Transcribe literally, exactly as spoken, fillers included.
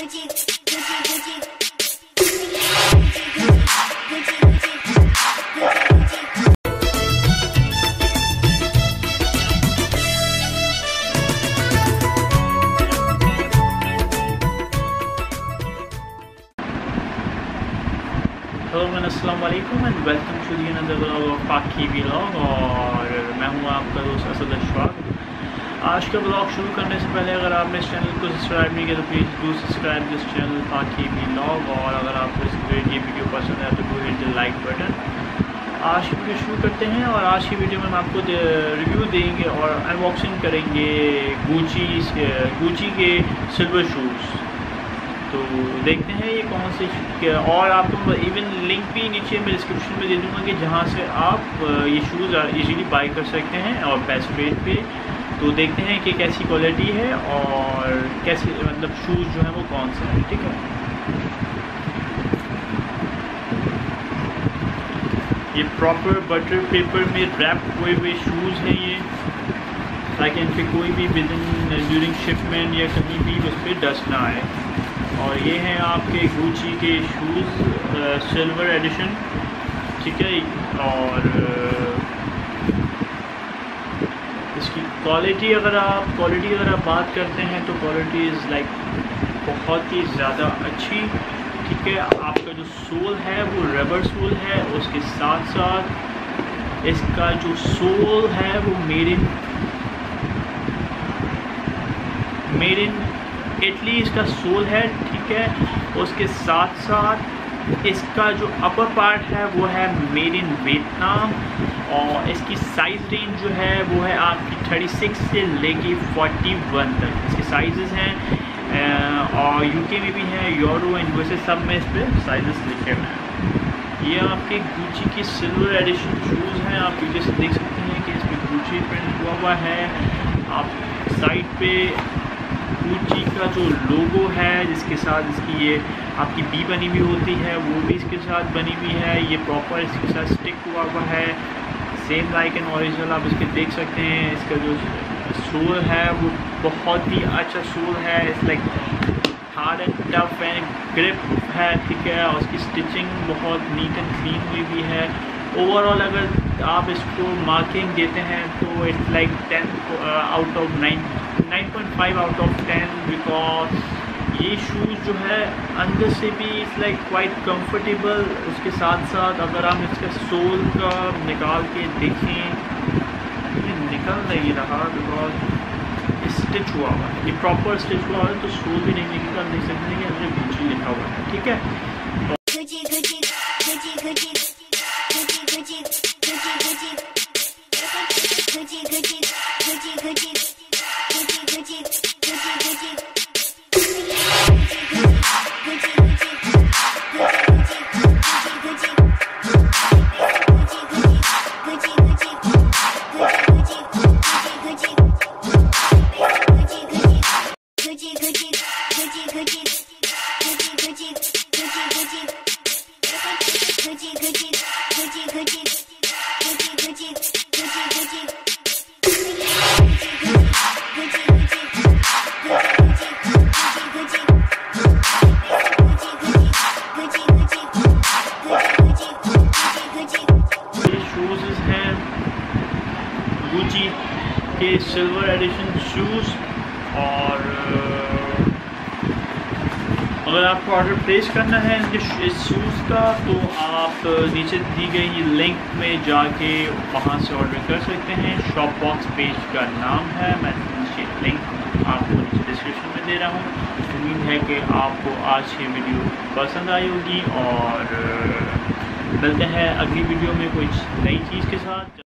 अस्सलाम वालेकुम and welcome to the another vlog of पाकी व्लॉग। और मैं हूँ आपका दोस्त असद अशफाक। आज का व्लॉग शुरू करने से पहले अगर आपने इस चैनल को सब्सक्राइब नहीं किया तो please do subscribe this channel पाकी व्लॉग। और अगर आपको इस ये वीडियो पसंद है तो do hit the like button. आज की वीडियो शुरू करते हैं और आज की वीडियो में हम आपको रिव्यू देंगे और अनबॉक्सिंग करेंगे गुची गुची के सिल्वर शूज़। तो देखते हैं ये कौन से, और आपको इवन लिंक भी नीचे मैं डिस्क्रिप्शन में दे दूँगा कि जहाँ से आप ये शूज़ इजीली बाई कर सकते हैं और बेस्ट रेट पे। तो देखते हैं कि कैसी क्वालिटी है और कैसे मतलब शूज़ जो है वो कौन से हैं। ठीक है, ये प्रॉपर बटर पेपर में रैप हुए हुए शूज़ हैं ये, ताकि इन पर कोई भी विद इन ड्यूरिंग शिपमेंट या कहीं भी उस पर डस्ट ना आए। और ये हैं आपके गुची के शूज़ सिल्वर एडिशन। ठीक है, और इसकी क्वालिटी अगर आप क्वालिटी अगर आप बात करते हैं तो क्वालिटी इज़ लाइक बहुत ही ज़्यादा अच्छी। ठीक है, आपका जो सोल है वो रबर सोल है, उसके साथ साथ इसका जो सोल है वो made in made in Italy इसका सोल है। ठीक है, उसके साथ साथ इसका जो अपर पार्ट है वो है मेड इन वियतनाम। और इसकी साइज़ रेंज जो है वो है आपकी छत्तीस से लेके इकतालीस तक इसके साइज़ हैं। और यूके में भी हैं, यूरो यूएसए सब में इस पर साइज़ लिखे हुए हैं। ये आपके गुची की सिल्वर एडिशन शूज़ हैं। आप पीछे से देख सकते हैं कि इसमें गुची प्रिंट हुआ हुआ है। आप साइड पे गुची का जो लोगो है जिसके साथ इसकी ये आपकी बी बनी हुई होती है वो भी इसके साथ बनी हुई है। ये प्रॉपर इसके साथ स्टिक हुआ हुआ है, सेम लाइक एन ओरिजिनल आप इसके देख सकते हैं। इसका जो सोल है वो बहुत ही अच्छा सोल है, it's like hard and tough and grip है। ठीक है, और उसकी स्टिचिंग बहुत नीट एंड क्लीन हुई हुई है। ओवरऑल अगर आप इसको मार्किंग देते हैं तो it's like ten out of nine nine point five out of ten. Because ये शूज़ जो है अंदर से भी इट्स लाइक क्वाइट कंफर्टेबल। उसके साथ साथ अगर आप इसका सोल का निकाल के देखें, ये निकल नहीं रहा बिकॉज स्टिच हुआ हुआ है, ये प्रॉपर स्टिच हुआ है तो सोल भी नहीं निकलता। आप देख सकते हैं कि अंदर गुची लिखा हुआ है। ठीक है, गुची के सिल्वर एडिशन शूज़। और अगर आपको ऑर्डर प्लेस करना है इनके इस शूज़ का तो आप नीचे दी गई लिंक में जाके वहाँ से ऑर्डर कर सकते हैं। शॉप बॉक्स पेज का नाम है, मैं नीचे लिंक आपको नीचे डिस्क्रिप्शन में दे रहा हूँ। उम्मीद है कि आपको आज की वीडियो पसंद आई होगी और मिलते हैं अगली वीडियो में कोई नई चीज़ के साथ।